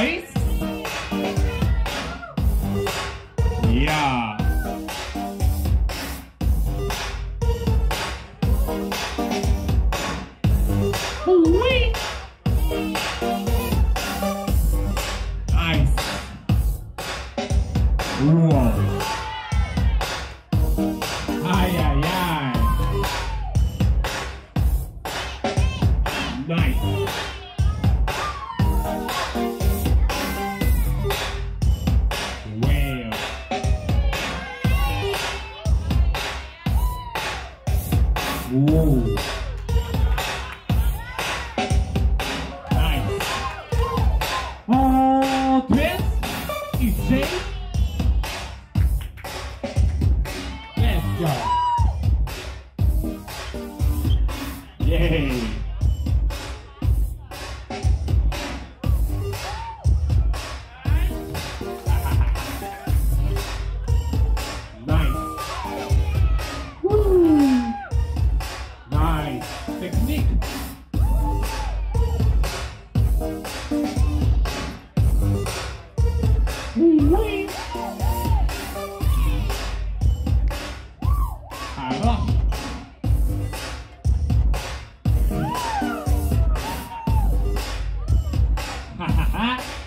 Борис. Я. Уи. Айс. Wow. Ай-яй-яй. Nice. Wow. Whoa. Nice. Twist. You say. Let's go. Yay. Nice. Woo. Nice. Technique. Wee. Хорош. Ха-ха-ха.